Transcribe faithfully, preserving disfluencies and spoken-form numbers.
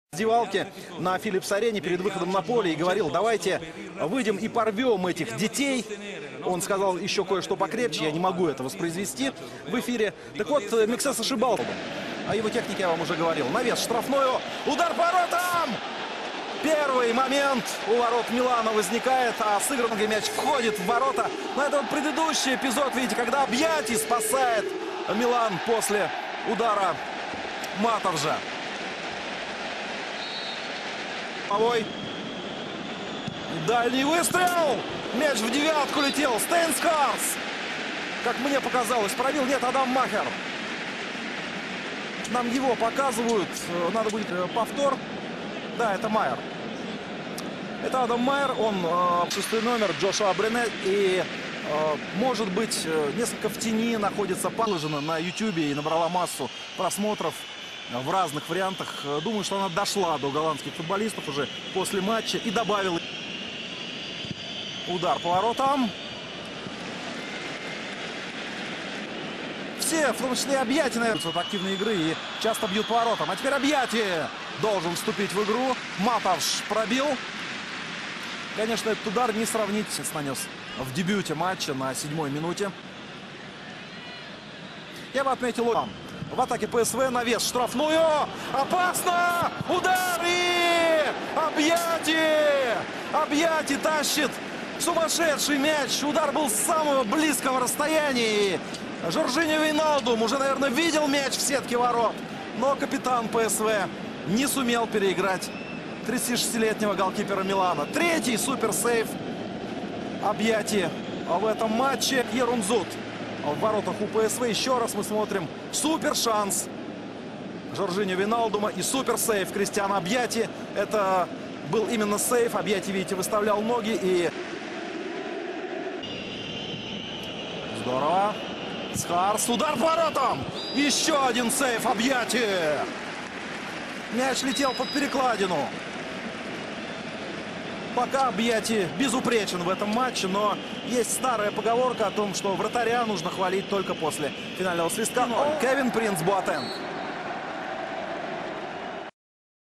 Раздевалке на Филлипс-арене перед выходом на поле и говорил: давайте выйдем и порвем этих детей. Он сказал еще кое-что покрепче, я не могу это воспроизвести в эфире. Так вот, Мексес ошибался. О его технике я вам уже говорил. Навес, штрафную, удар по воротам! Первый момент у ворот Милана возникает, а сыгранный мяч входит в ворота. Но это вот предыдущий эпизод, видите, когда Абьяти спасает Милан после удара Матовжа. Дальний выстрел. Мяч в девятку летел. Стейнскарс, как мне показалось, пробил. Нет, Адам Махер. Нам его показывают. Надо будет повтор. Да, это Майер. Это Адам Майер. Он э, шестой номер Джошуа Брене. И, э, может быть, несколько в тени находится. Положена на ютубе и набрала массу просмотров в разных вариантах. Думаю, что она дошла до голландских футболистов уже после матча и добавила удар по воротам. Все, в том числе Абьяти, наверное, от активной игры и часто бьют по воротам. А теперь Абьяти должен вступить в игру. Матовж пробил. Конечно, этот удар не сравнить с нанес в дебюте матча на седьмой минуте. Я бы отметил там. В атаке ПСВ навес, штрафную. Опасно! Удар и Абьяти! Абьяти тащит сумасшедший мяч. Удар был с самого близкого расстояния. Жоржиньо Вейналдум уже, наверное, видел мяч в сетке ворот. Но капитан ПСВ не сумел переиграть тридцатишестилетнего голкипера Милана. Третий суперсейв Абьяти в этом матче. Ерунзут в воротах у ПСВ. Еще раз мы смотрим супер шанс Жоржиньо Вейналдума и супер сейв Кристиана Абьяти. Это был именно сейв. Абьяти, видите, выставлял ноги и... Здорово. Схарс. Удар по воротам. Еще один сейв Абьяти. Мяч летел под перекладину. Пока Абьяти безупречен в этом матче, но есть старая поговорка о том, что вратаря нужно хвалить только после финального свистка. Кевин Принц Боатенг.